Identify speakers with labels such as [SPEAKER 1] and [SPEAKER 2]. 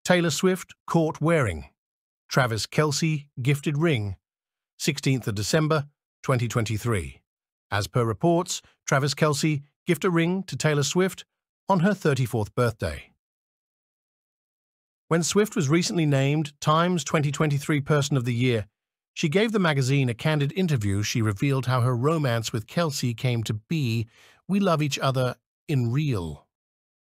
[SPEAKER 1] Taylor Swift caught wearing. Travis Kelce gifted ring. 16th of December, 2023. As per reports, Travis Kelce gifted a ring to Taylor Swift on her 34th birthday. When Swift was recently named Time's 2023 Person of the Year, she gave the magazine a candid interview. She revealed how her romance with Kelce came to be. "We love each other in real."